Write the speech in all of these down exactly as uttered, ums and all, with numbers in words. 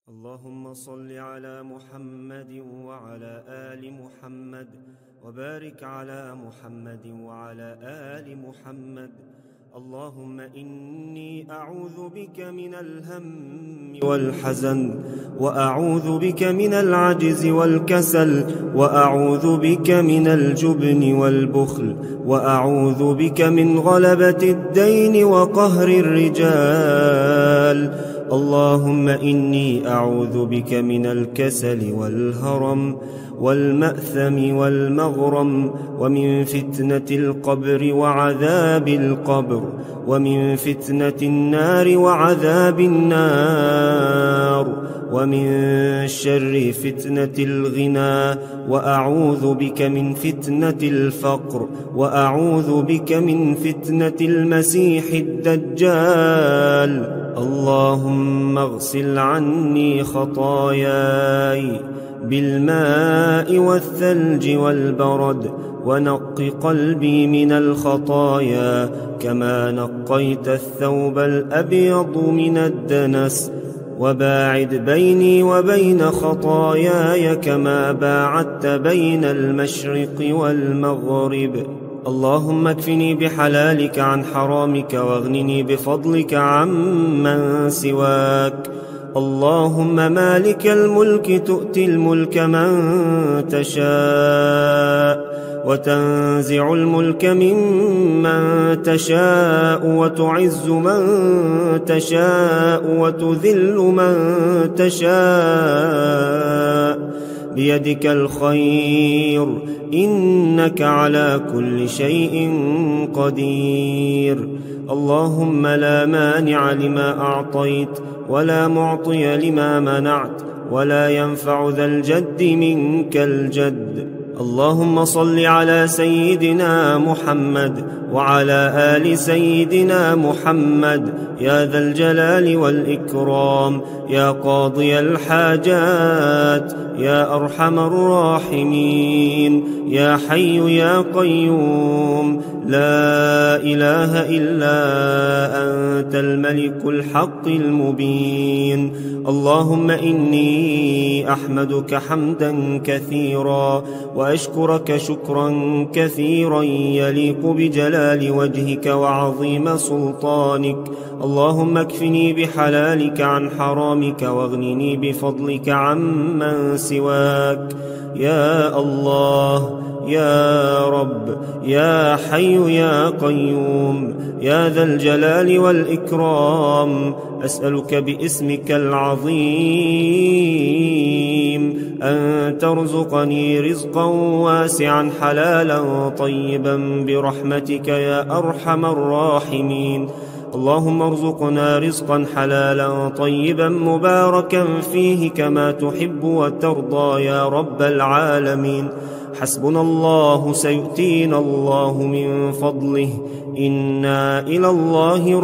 اللهم صل على محمد وعلى آل محمد وبارك على محمد وعلى آل محمد. اللهم إني أعوذ بك من الهم والحزن، وأعوذ بك من العجز والكسل، وأعوذ بك من الجبن والبخل، وأعوذ بك من غلبة الدين وقهر الرجال. اللهم إني أعوذ بك من الكسل والهرم والمأثم والمغرم، ومن فتنة القبر وعذاب القبر، ومن فتنة النار وعذاب النار، ومن شر فتنة الغنى، وأعوذ بك من فتنة الفقر، وأعوذ بك من فتنة المسيح الدجال. اللهم اغسل عني خطاياي بالماء والثلج والبرد، ونق قلبي من الخطايا كما نقيت الثوب الأبيض من الدنس، وباعد بيني وبين خطاياي كما باعدت بين المشرق والمغرب. اللهم اكفني بحلالك عن حرامك، واغنني بفضلك عمن سواك. اللهم مالك الملك تؤتي الملك من تشاء، وتنزع الملك ممن تشاء، وتعز من تشاء، وتذل من تشاء، بيدك الخير، إنك على كل شيء قدير. اللهم لا مانع لما أعطيت، ولا معطي لما منعت، ولا ينفع ذا الجد منك الجد. اللهم صل على سيدنا محمد وعلى آل سيدنا محمد، يا ذا الجلال والإكرام، يا قاضي الحاجات، يا أرحم الراحمين، يا حي يا قيوم، لا إله إلا أنت الملك الحق المبين. اللهم إني أحمدك حمدا كثيرا، وأشكرك شكرا كثيرا يليق بجلال وجهك وعظيم سلطانك. اللهم اكفني بحلالك عن حرامك، واغنني بفضلك عمن سواك. يا الله، يا رب، يا حي يا قيوم، يا ذا الجلال والإكرام، أسألك باسمك العظيم أن ترزقني رزقا واسعا حلالا طيبا برحمتك يا أرحم الراحمين. اللهم ارزقنا رزقا حلالا طيبا مباركا فيه كما تحب وترضى يا رب العالمين. حسبنا الله، سيؤتينا الله من فضله، إنا إلى الله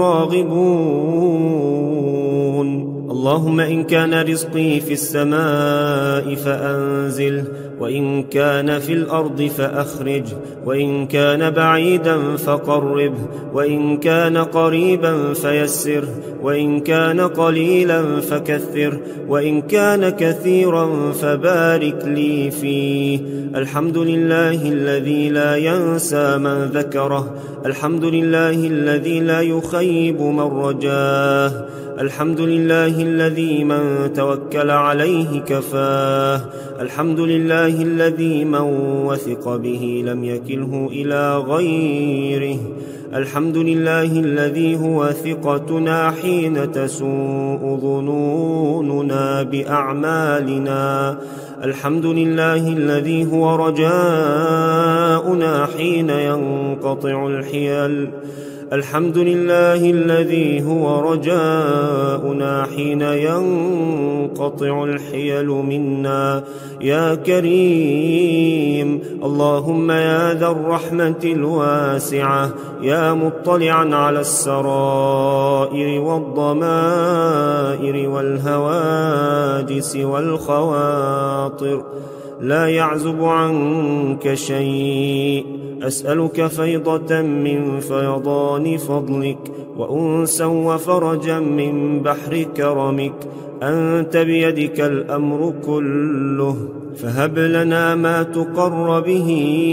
راغبون. اللهم إن كان رزقي في السماء فأنزله، وإن كان في الأرض فأخرجه، وإن كان بعيدا فقربه، وإن كان قريبا فيسره، وإن كان قليلا فكثره، وإن كان كثيرا فبارك لي فيه. الحمد لله الذي لا ينسى من ذكره، الحمد لله الذي لا يخيب من رجاه، الحمد لله الذي من توكل عليه كفاه، الحمد لله الذي من وثق به لم يكله إلى غيره، الحمد لله الذي هو ثقتنا حين تسوء ظنوننا بأعمالنا، الحمد لله الذي هو رجاؤنا حين ينقطع الحيل، الحمد لله الذي هو رجاؤنا حين ينقطع الحيل منا. يا كريم، اللهم يا ذا الرحمة الواسعة، يا مطلعا على السرائر والضمائر والهواجس والخواطر، لا يعزب عنك شيء، أسألك فيضة من فيضان فضلك وأنسا وفرجا من بحر كرمك. أنت بيدك الأمر كله، فهب لنا ما تقر به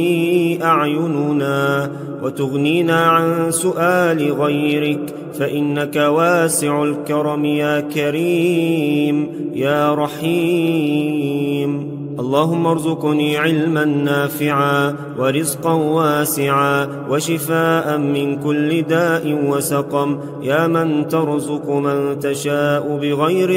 أعيننا وتغنينا عن سؤال غيرك، فإنك واسع الكرم يا كريم يا رحيم. اللهم ارزقني علما نافعا ورزقا واسعا وشفاء من كل داء وسقم، يا من ترزق من تشاء بغير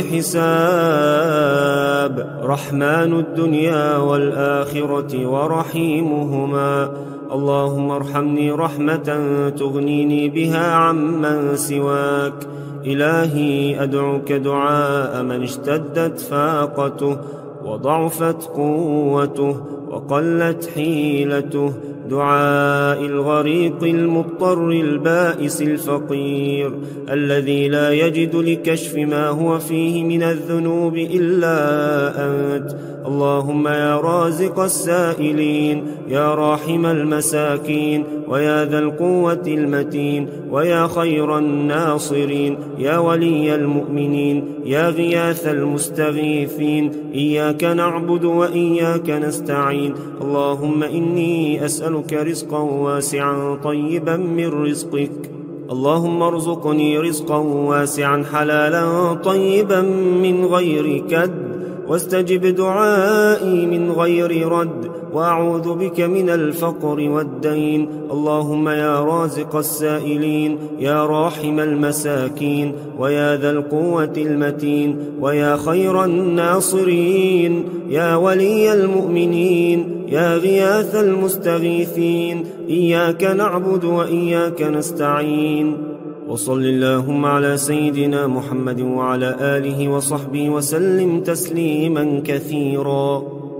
حساب، رحمن الدنيا والآخرة ورحيمهما. اللهم ارحمني رحمة تغنيني بها عمن سواك. إلهي أدعوك دعاء من اشتدت فاقته وضعفت قوته وقلت حيلته، دعاء الغريق المضطر البائس الفقير الذي لا يجد لكشف ما هو فيه من الذنوب إلا أنت. اللهم يا رازق السائلين، يا راحم المساكين، ويا ذا القوة المتين، ويا خير الناصرين، يا ولي المؤمنين، يا غياث المستغيثين، إياك نعبد وإياك نستعين. اللهم إني أسألك رزقا واسعا طيبا من رزقك. اللهم ارزقني رزقا واسعا حلالا طيبا من غير كد، واستجب دعائي من غير رد، وأعوذ بك من الفقر والدين. اللهم يا رازق السائلين، يا راحم المساكين، ويا ذا القوة المتين، ويا خير الناصرين، يا ولي المؤمنين، يا غياث المستغيثين، إياك نعبد وإياك نستعين. وصل اللهم على سيدنا محمد وعلى آله وصحبه وسلم تسليما كثيرا.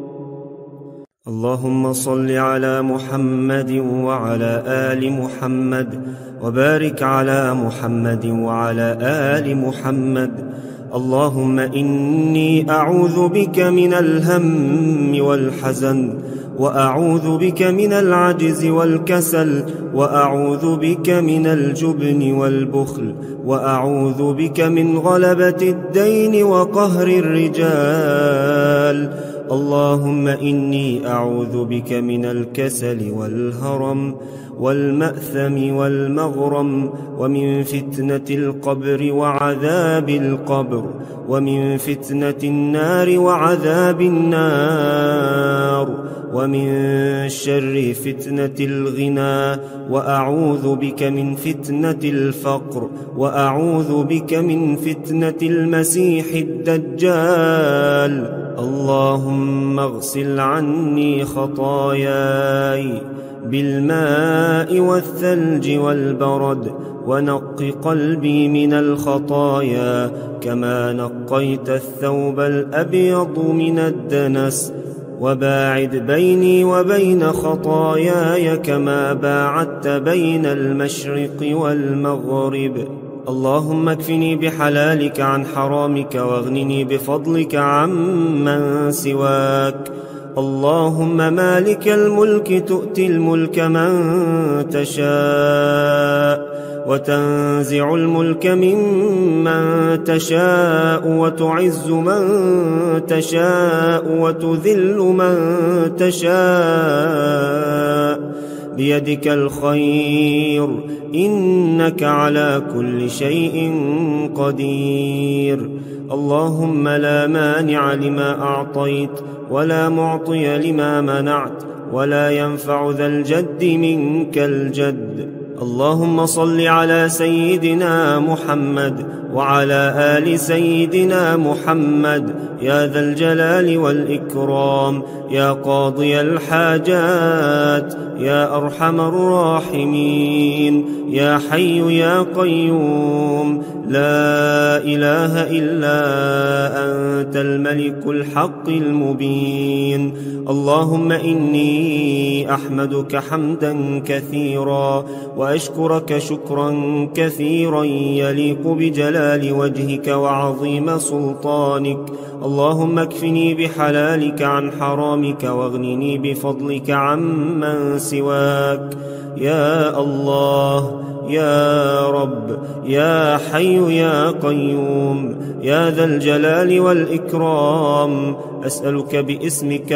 اللهم صل على محمد وعلى آل محمد، وبارك على محمد وعلى آل محمد. اللهم إني أعوذ بك من الهم والحزن، وأعوذ بك من العجز والكسل، وأعوذ بك من الجبن والبخل، وأعوذ بك من غلبة الدين وقهر الرجال. اللهم إني أعوذ بك من الكسل والهرم والمأثم والمغرم، ومن فتنة القبر وعذاب القبر، ومن فتنة النار وعذاب النار، ومن شر فتنة الغنى، وأعوذ بك من فتنة الفقر، وأعوذ بك من فتنة المسيح الدجال. اللهم اغسل عني خطاياي بالماء والثلج والبرد، ونق قلبي من الخطايا كما نقيت الثوب الأبيض من الدنس، وباعد بيني وبين خطاياي كما باعدت بين المشرق والمغرب. اللهم اكفني بحلالك عن حرامك، واغنني بفضلك عمن سواك. اللهم مالك الملك تؤتي الملك من تشاء، وتنزع الملك ممن تشاء، وتعز من تشاء، وتذل من تشاء، بيدك الخير، إنك على كل شيء قدير. اللهم لا مانع لما أعطيت، ولا معطي لما منعت، ولا ينفع ذا الجد منك الجد. اللهم صل على سيدنا محمد وعلى آل سيدنا محمد، يا ذا الجلال والإكرام، يا قاضي الحاجات، يا أرحم الراحمين، يا حي يا قيوم، لا إله إلا أنت الملك الحق المبين. اللهم إني أحمدك حمدا كثيرا وأشكرك شكرا كثيرا يليق بجلال وجهك وعظيم سلطانك. اللهم اكفني بحلالك عن حرامك واغنني بفضلك عمن سواك. يا الله، يا رب، يا حي يا قيوم، يا ذا الجلال والإكرام، أسألك باسمك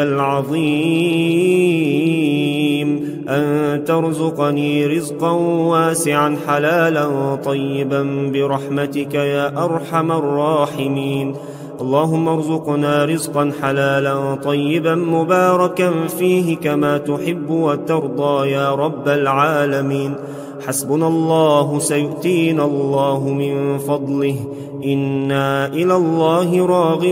العظيم أن ترزقني رزقا واسعا حلالا طيبا برحمتك يا أرحم الراحمين. اللهم ارزقنا رزقا حلالا طيبا مباركا فيه كما تحب وترضى يا رب العالمين. حسبنا الله سيؤتينا الله من فضله، إنا إلى الله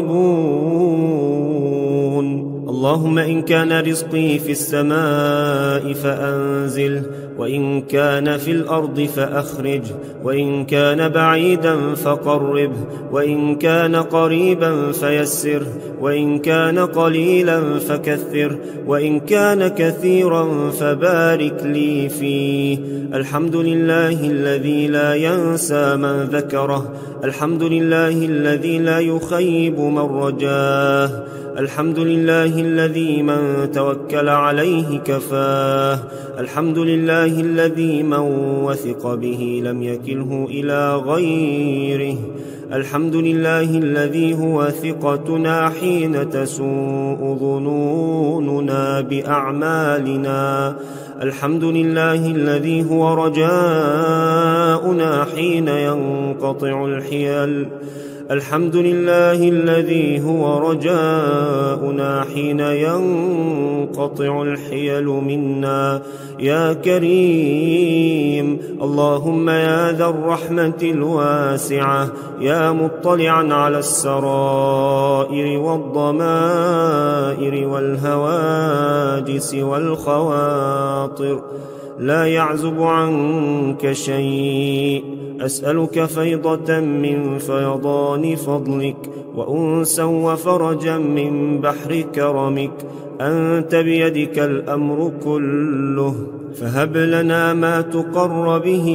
راغبون. اللهم إن كان رزقي في السماء فأنزله، وإن كان في الأرض فأخرجه، وإن كان بعيدا فقربه، وإن كان قريبا فيسره، وإن كان قليلا فكثره، وإن كان كثيرا فبارك لي فيه. الحمد لله الذي لا ينسى من ذكره، الحمد لله الذي لا يخيب من رجاه، الحمد لله الذي من توكل عليه كفاه، الحمد لله الذي من وثق به لم يكله إلى غيره، الحمد لله الذي هو ثقتنا حين تسوء ظنوننا بأعمالنا، الحمد لله الذي هو رجاؤنا حين ينقطع الحيل، الحمد لله الذي هو رجاؤنا حين ينقطع الحيل منا. يا كريم، اللهم يا ذا الرحمة الواسعة، يا مطلعا على السرائر والضمائر والهواجس والخواطر، لا يعزب عنك شيء، أسألك فيضة من فيضان فضلك، وأنسا وفرجا من بحر كرمك. أنت بيدك الأمر كله، فهب لنا ما تقر به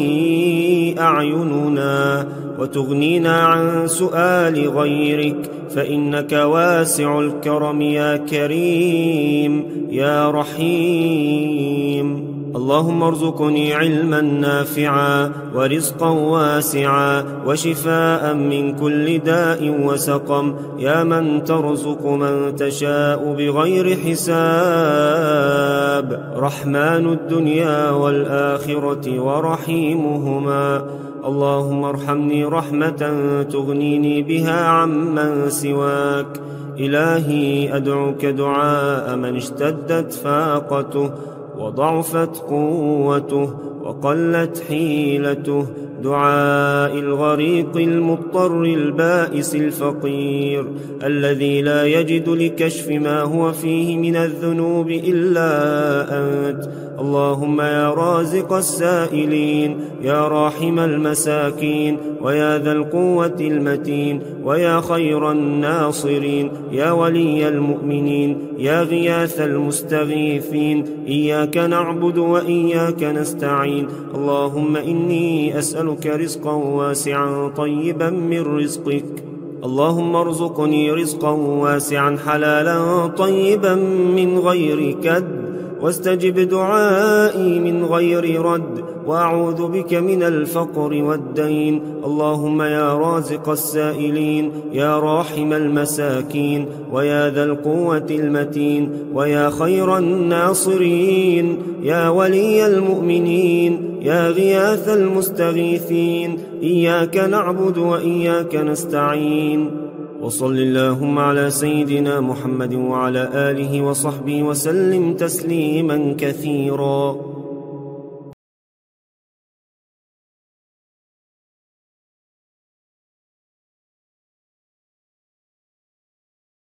أعيننا وتغنينا عن سؤال غيرك، فإنك واسع الكرم يا كريم يا رحيم. اللهم ارزقني علما نافعا ورزقا واسعا وشفاء من كل داء وسقم، يا من ترزق من تشاء بغير حساب، رحمن الدنيا والآخرة ورحيمهما. اللهم ارحمني رحمة تغنيني بها عمن سواك. إلهي أدعوك دعاء من اشتدت فاقته وضعفت قوته وقلت حيلته، دعاء الغريق المضطر البائس الفقير الذي لا يجد لكشف ما هو فيه من الذنوب إلا أنت. اللهم يا رازق السائلين، يا راحم المساكين، ويا ذا القوة المتين، ويا خير الناصرين، يا ولي المؤمنين، يا غياث المستغيثين، إياك نعبد وإياك نستعين. اللهم إني أسألك رزقا واسعا طيبا من رزقك. اللهم ارزقني رزقا واسعا حلالا طيبا من غير كد، واستجب دعائي من غير رد، وأعوذ بك من الفقر والدين. اللهم يا رازق السائلين، يا راحم المساكين، ويا ذا القوة المتين، ويا خير الناصرين، يا ولي المؤمنين، يا غياث المستغيثين، إياك نعبد وإياك نستعين. وصل اللهم على سيدنا محمد وعلى آله وصحبه وسلم تسليما كثيرا.